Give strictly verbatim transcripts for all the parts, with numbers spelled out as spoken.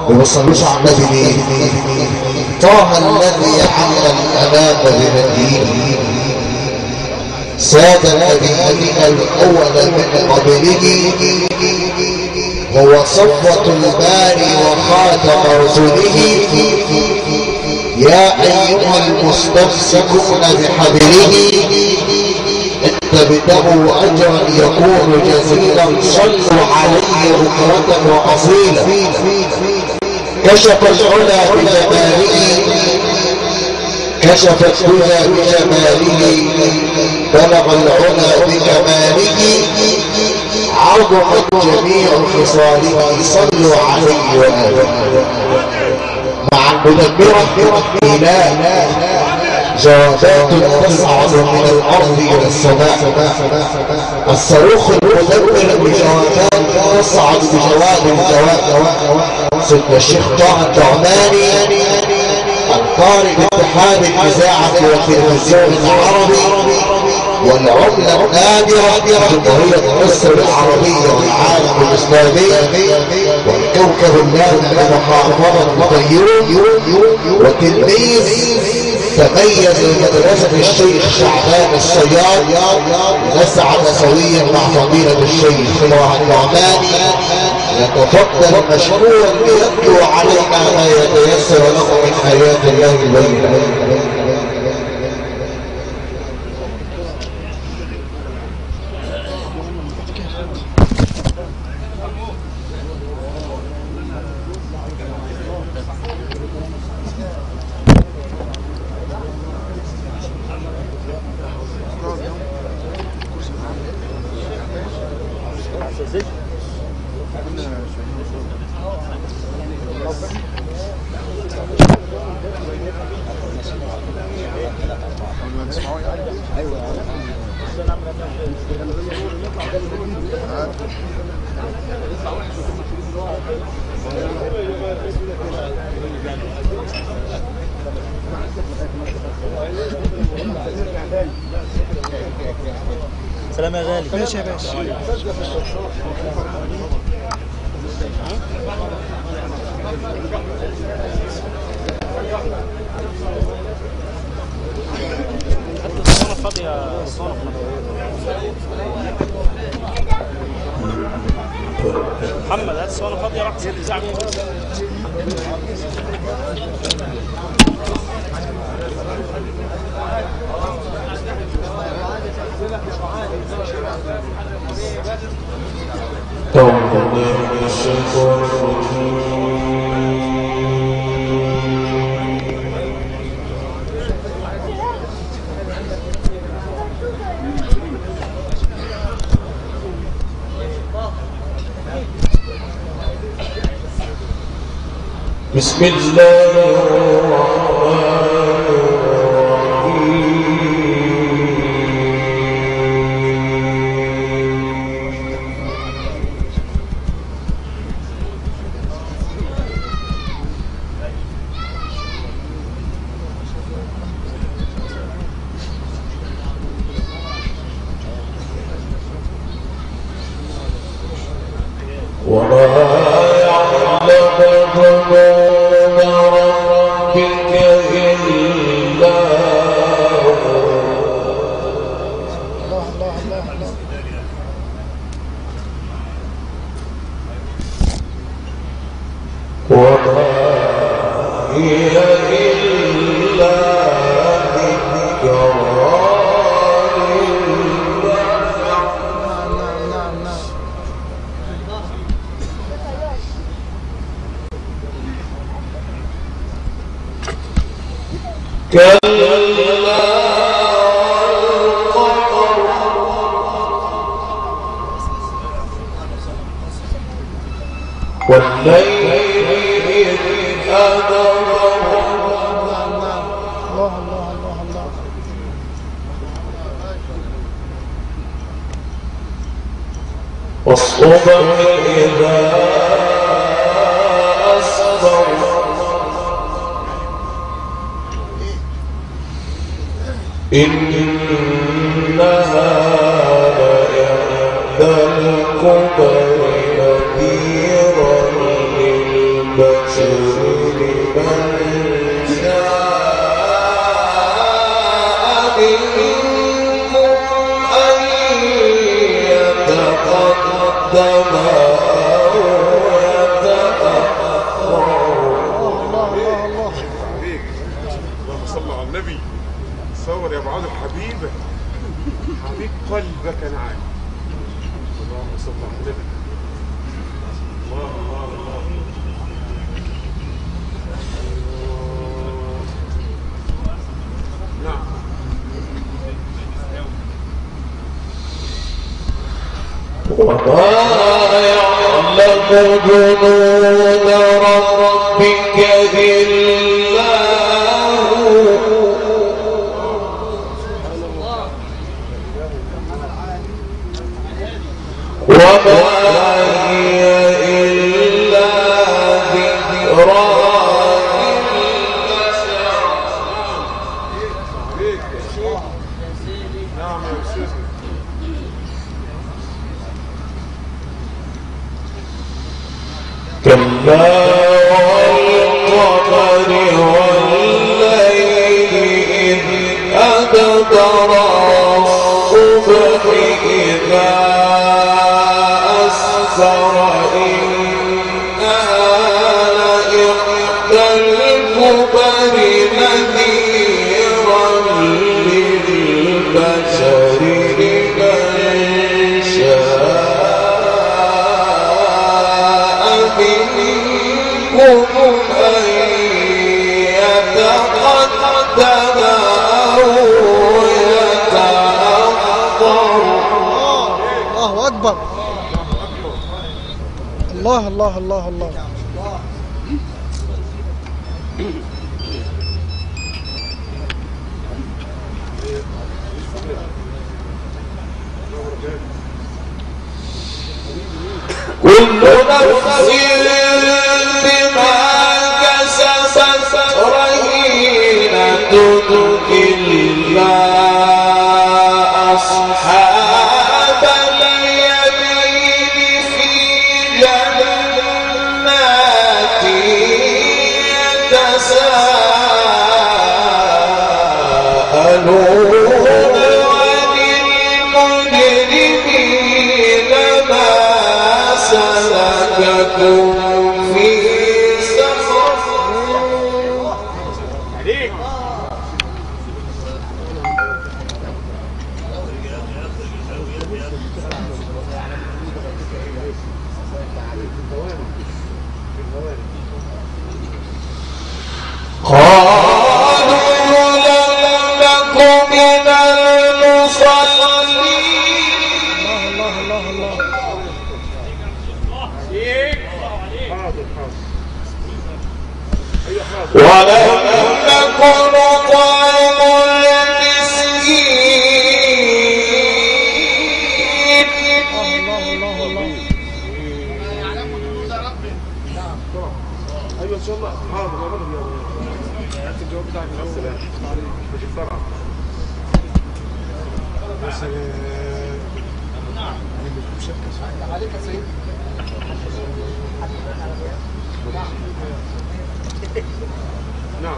وبصلوش على النبي ليه؟ طه الذي علم الانام بهديه ساد النبيين الاول من قبله هو صفوة الباري وخاتم رسله يا ايها المستمسكون بحبله ابتغوا اجرا يكون جزيلا صلوا عليه بكرة واصيلا كشف العلا بجماله كشف الهدى بجماله بلغ العلا بكماله عظمت جميع خصاله صلوا عليه وآله مع المدبرة إله جوابات تصعد من الأرض إلى السماء الصاروخ المدبر بجوابات تصعد بجواب الجواب سيدنا الشيخ طه النعماني القارئ باتحاد الإذاعة والتلفزيون العربي والعملة النادرة جمهورية مصر العربية والعالم الإسلامي والكوكب اللامع لمحافظة الفيوم وتلميذ تميز بمدرسة الشيخ شعبان الصياد نسعد سويا مع فضيلة الشيخ طه النعماني يتفضل مشكورا ليتلو علينا ما يتيسر له من آيات الله البينة. سلام يا غالي. ماشي يا باشا. الصالة فاضية. الصالة محمد هات الصالة فاضية راح ست ساعات. بسم الله الرحمن الرحيم وما يعلم جنود ربك إلا هو وما هي إلا ذكرى كلا والليل إذ أدبر الله الله الله الله والصبح إذا أسفر إنها لإحدى الكبر نذيرا للبشر قلبك انا عارف. اللهم صل على النبي. الله الله الله. نعم. وما يعلم جنود ربك إلا هو. وما هي إلا ذكرى للبشر. نعم يا أستاذ. كلا والقمر والليل إذ أدبر الصبح إذا أسفر إنها لإحدى الكبر نذيرا للبشر لمن شاء منكم أن يتقدم أو يتأخر. الله أكبر. الله الله الله الله. كل نفس بما كسبت رهينة إلا أصحاب اليمين في جنات يتساءلون عن المجرمين ما سلككم في سقر. قالوا لم نك من المصلين. الله الله الله. ولم نك نطعم المسكين. الله الله الله. ايوه ان شاء الله. حاضر يا رب. هات الجواب بتاعك الاول. بسرعه. يا سلام. عليك يا سيدي. نعم.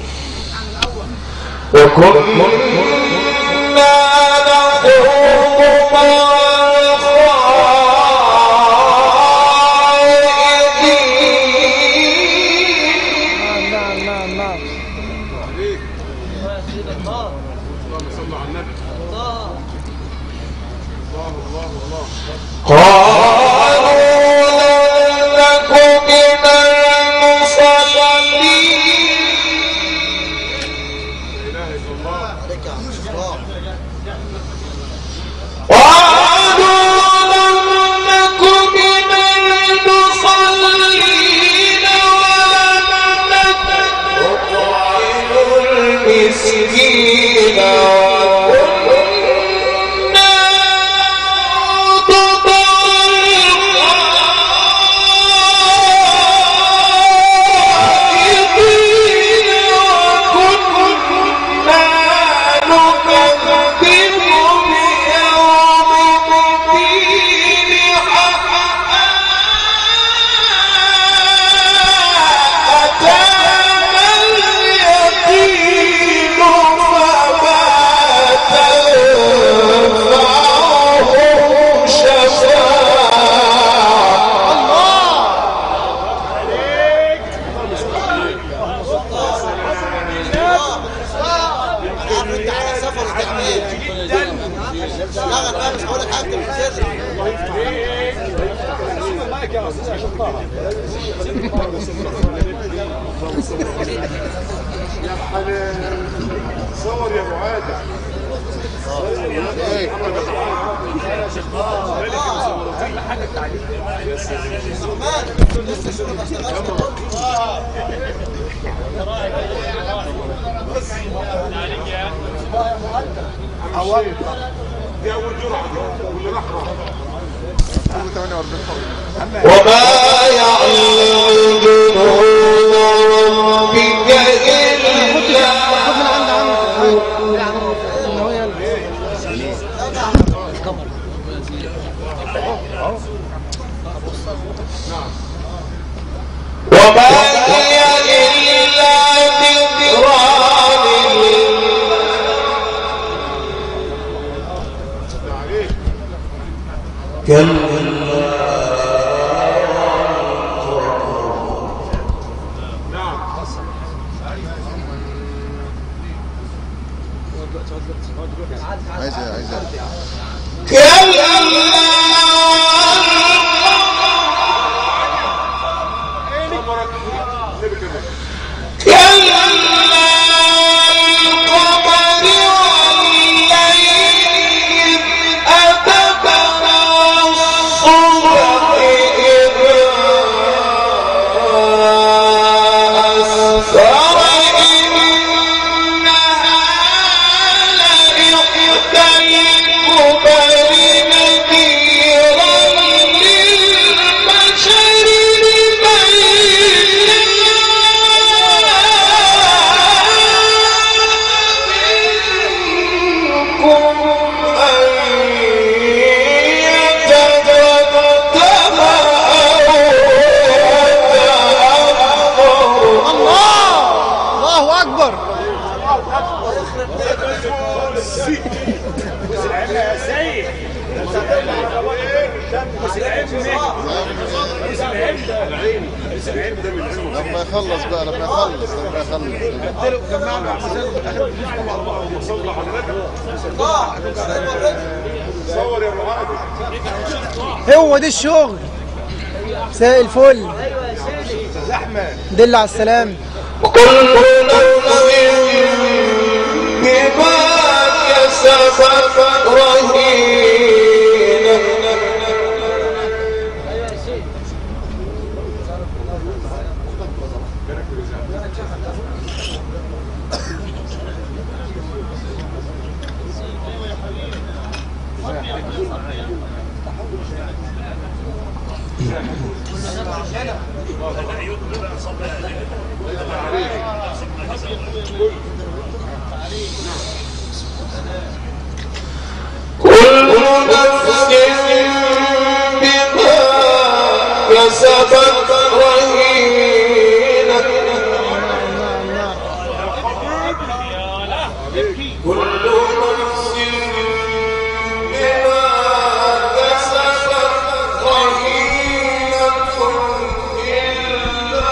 وكنا نخوض مع الخائضين. نعم نعم نعم. عليك. اللهم صل على النبي. الله الله الله. قالوا لم نك من المصلين. لا اله الا الله. يا حنان صور يا ابو عادل. دي اول جرعه واللي راح راح. وما يعلم جنود ربك إلا وما هي إلا ذكرى كلا عايزة عايزة لما يخلص بقى لما يخلص لما يخلص صور يا ابو عادل. هو ده الشغل. مساء الفل. دل على السلام. كل نفس بما كسبت رهينة. كل نفس بما كسبت رهينة. كل نفس بما كسبت رهينة إلا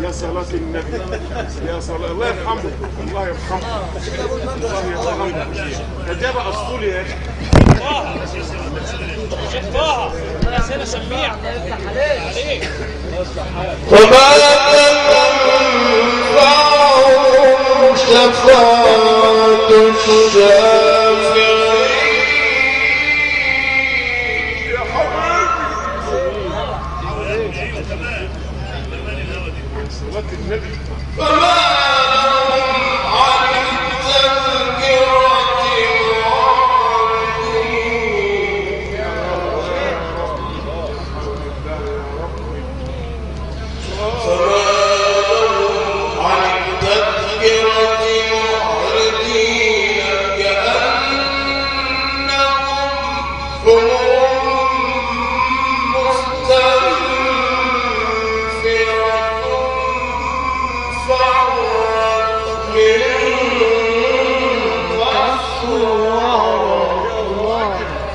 يا صلاة النبي يا صلاة الله يرحمه الله يرحمه الله يرحمه إجابة أسطولي يا أخي شيخ طه أسئلة سميع عليك وما تنفعهم شفاعة الشافعين صلاة النبي فما لهم عن التذكرة معرضين فما لهم عن التذكرة معرضين كأنهم حمر مستنفرة فرت من قسورة الله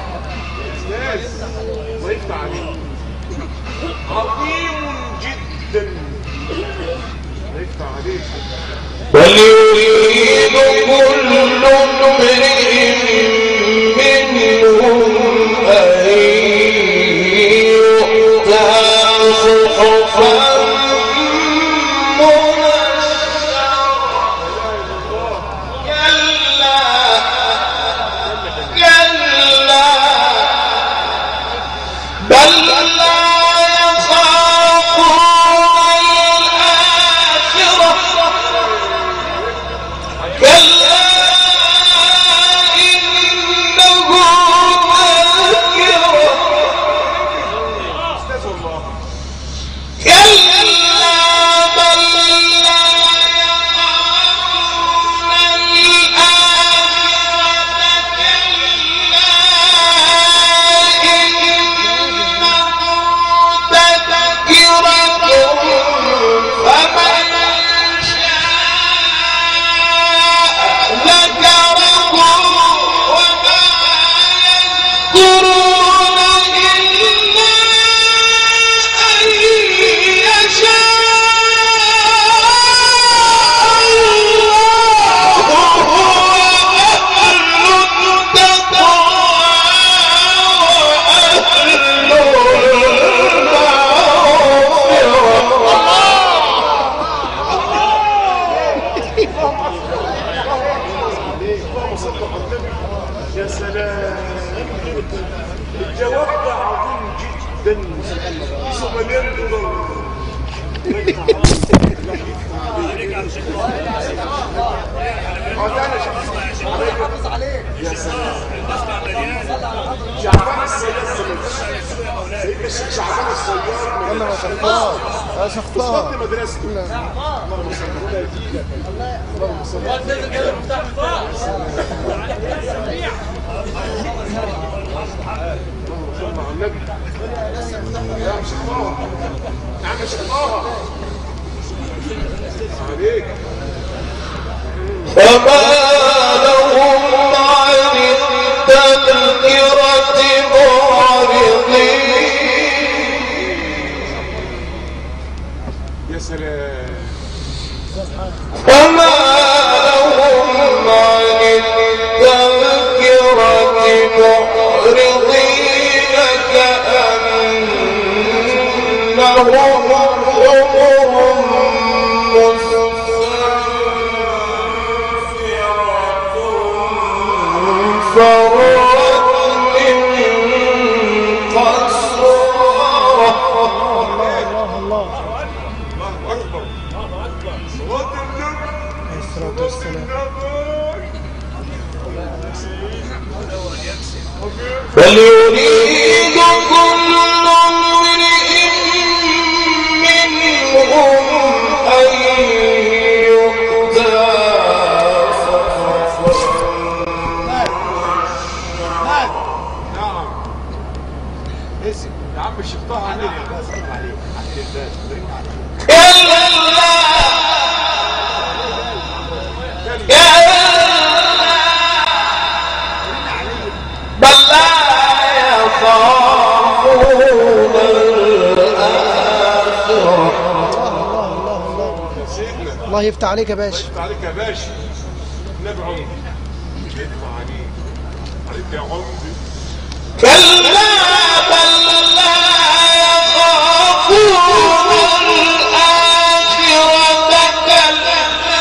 يفتح عليك عظيم جدا الله يفتح عليك بل يريد كل امرئ منهم أن يؤتى صحفا يا سلام الجواب ده عظيم جدا مليون دولار يا سلام شعبان السيار سيدنا الشيخ شعبان السيار انا ما شفتها انا شفتها فضل مدرسته اللهم صل على اللهم صل على النبي يا مش طه يا عم مش طه عليك فما لهم عن التذكرة معرضين يا سلام فما لهم عن التذكرة معرضين كأنهم حمر فرت من قسورة الله الله أكبر صلاة النبي الصلاة والسلام. فليريد كل امرئ منهم أن يؤتى نعم اسم يا عم الشيخ طه عليك عليك عليك كلا كلا بل لا يخافون الآخرة سيدنا. الله يفتح عليك يا باشا. الله يفتح عليك يا باشا. النبي عمري يفتح عليك عليك يا عمري. كلا بل لا يخافون الآخرة كلا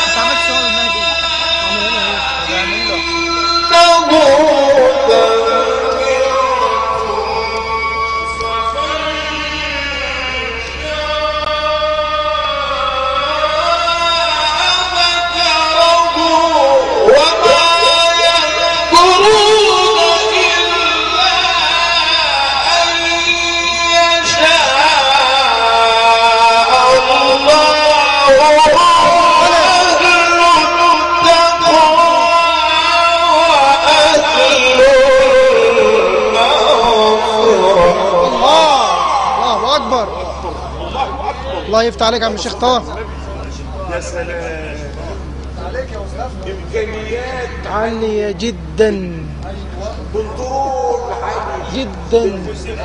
الله يفتح عليك يا عم الشيخ طه. يا سلام عليك يا استاذ. امكانيات عالية جدا كنترول عالي جدا.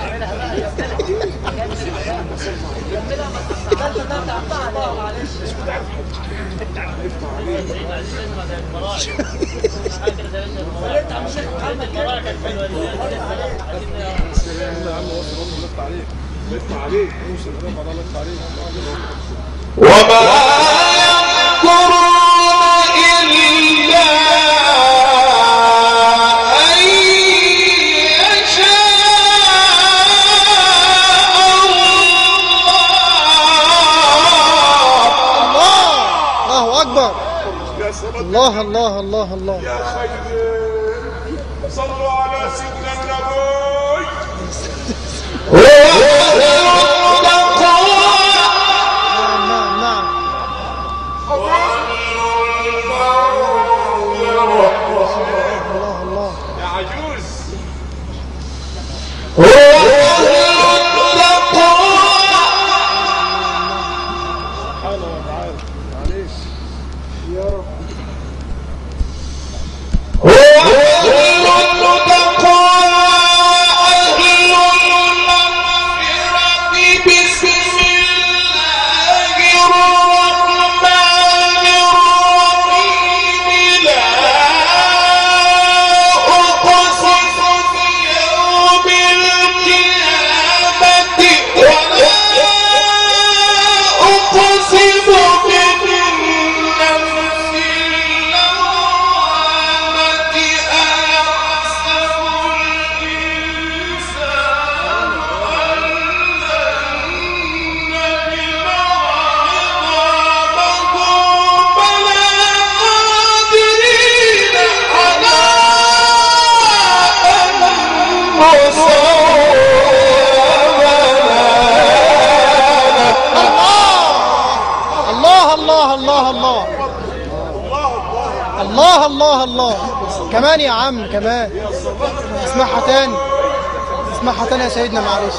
وما يذكرون إلا أن يشاء الله. الله أكبر. الله الله الله الله. يا خير صلوا على سيدنا النبي. الله الله الله. كمان يا عم كمان. اسمعها تاني. اسمعها تاني يا سيدنا معلش.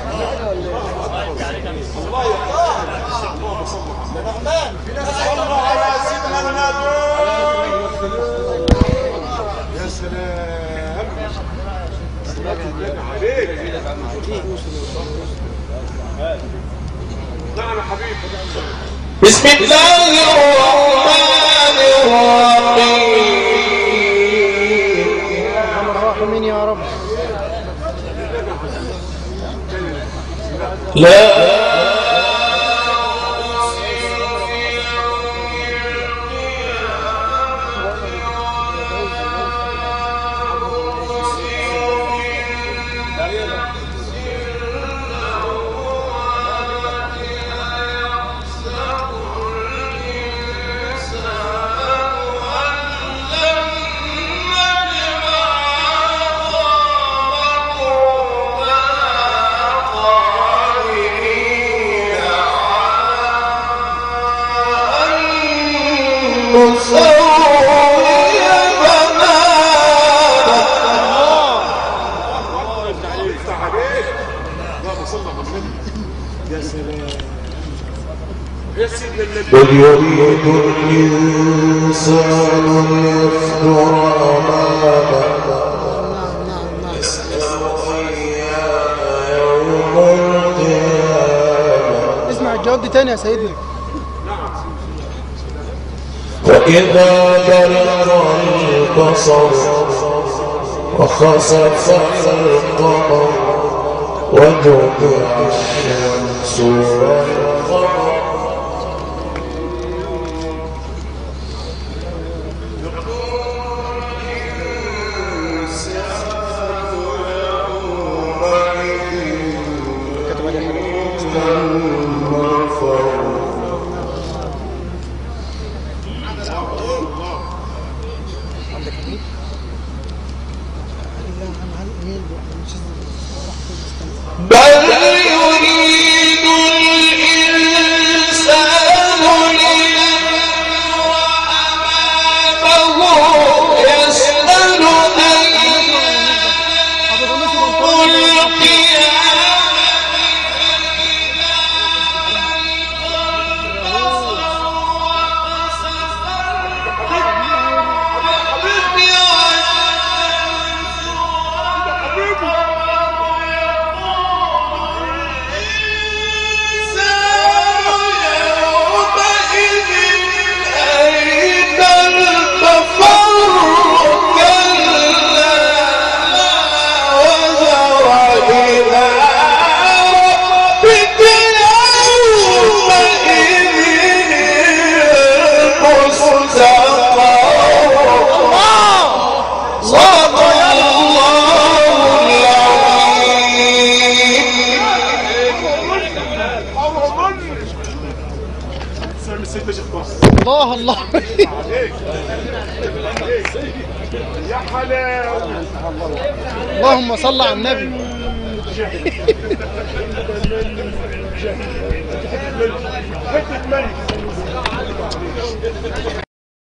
يا سلام صلاة النبي عليك. نعم يا حبيبي. بسم الله الرحمن الرحيم. ارحم الراحمين يا رب. لا بل يريد الإنسان ليفجر أمامه يسأل أيان يوم القيامة. اسمع الجواب دي تاني يا سيدنا. إذا بلغ البصر وخسف القمر وجمع الشمس والقمر بل يريد الإنسان ليفجر أمامه يسأل أيان الله الله يا حلاوة. اللهم صل على النبي. حتة ملك.